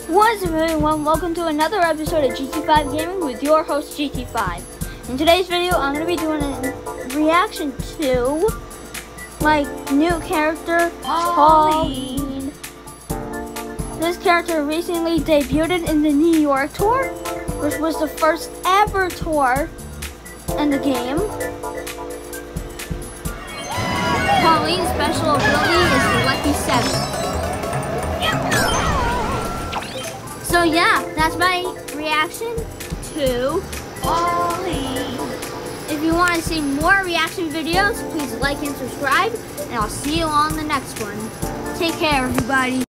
What's up everyone, welcome to another episode of GT5 Gaming with your host GT5. In today's video, I'm going to be doing a reaction to my new character, Pauline. This character recently debuted in the New York tour, which was the first ever tour in the game. Pauline's special ability is the Lucky 7. So yeah, that's my reaction to Pauline. If you want to see more reaction videos, please like and subscribe, and I'll see you on the next one. Take care, everybody.